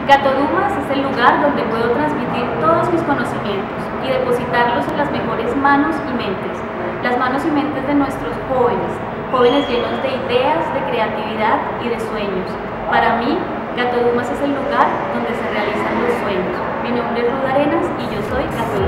Gato Dumas es el lugar donde puedo transmitir todos mis conocimientos y depositarlos en las mejores manos y mentes, las manos y mentes de nuestros jóvenes, jóvenes llenos de ideas, de creatividad y de sueños. Para mí, Gato Dumas es el lugar donde se realizan los sueños. Mi nombre es Ruth Arenas y yo soy Gato Dumas.